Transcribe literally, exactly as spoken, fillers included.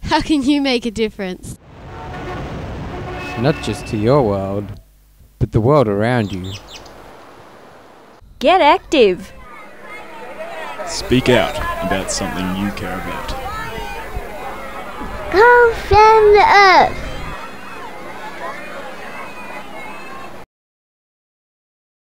How can you make a difference? Not just to your world, but the world around you. Get active. Speak out about something you care about. Go send